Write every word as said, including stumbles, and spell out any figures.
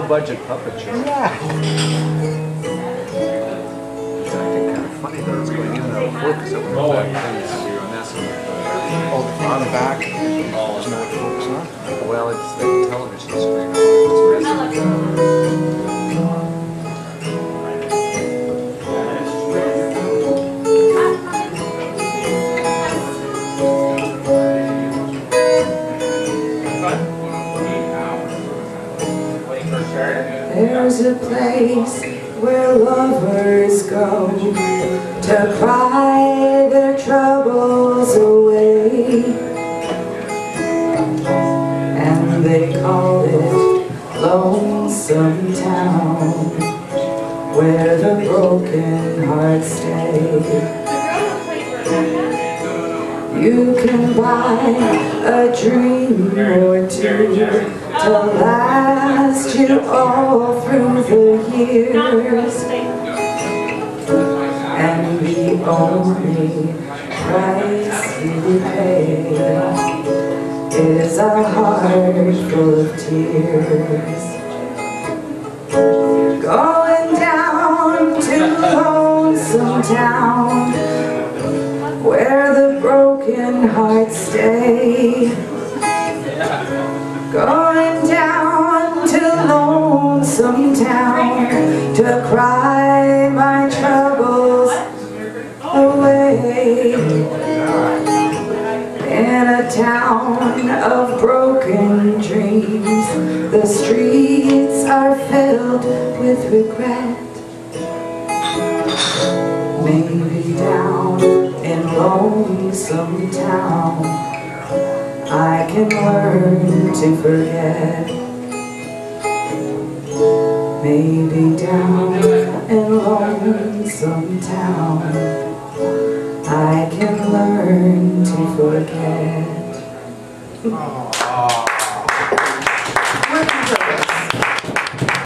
low-budget puppet show. Yeah. It's acting kind of funny though. It's going in and out of focus over the back things. Oh, on the back. There's no focus on. Well, it's the television screen. It's There's a place where lovers go to cry their troubles away, and they call it Lonesome Town, where the broken hearts stay. You can buy a dream or two to last you all through the years, and the only price you pay is a heart full of tears. Going down to Lonesome Town, where the broken hearts stay. Going down to Lonesome Town to cry my troubles away. In a town of broken dreams, the streets are filled with regret. Maybe down in Lonesome Town I can learn to forget. Maybe down in Lonesome Town I can learn to forget. Oh.